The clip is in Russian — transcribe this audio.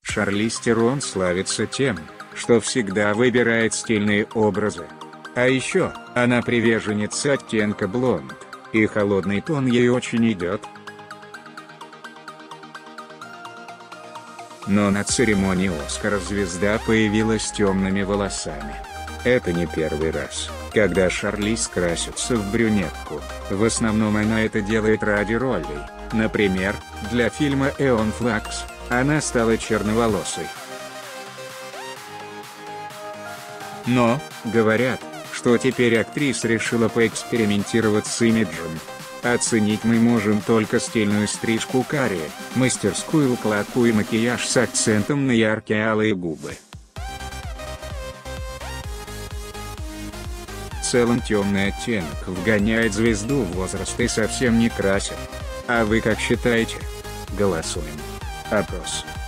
Шарлиз Терон славится тем, что всегда выбирает стильные образы. А еще, она приверженница оттенка блонд, и холодный тон ей очень идет. Но на церемонии Оскара звезда появилась с темными волосами. Это не первый раз, когда Шарлиз красится в брюнетку, в основном она это делает ради ролей, например, для фильма «Эон Флакс» она стала черноволосой. Но, говорят, что теперь актриса решила поэкспериментировать с имиджем. Оценить мы можем только стильную стрижку каре, мастерскую укладку и макияж с акцентом на яркие алые губы. В целом темный оттенок вгоняет звезду в возраст и совсем не красит. А вы как считаете? Голосуем. Опрос.